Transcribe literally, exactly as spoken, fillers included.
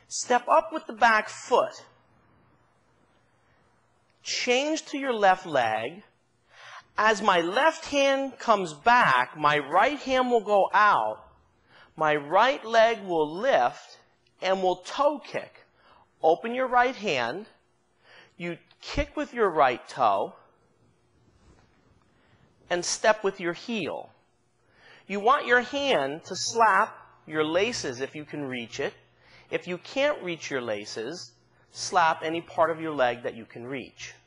Step up with the back foot. Change to your left leg. As my left hand comes back, my right hand will go out. My right leg will lift and will toe kick. Open your right hand. You kick with your right toe and step with your heel. You want your hand to slap your laces if you can reach it. If you can't reach your laces, slap any part of your leg that you can reach.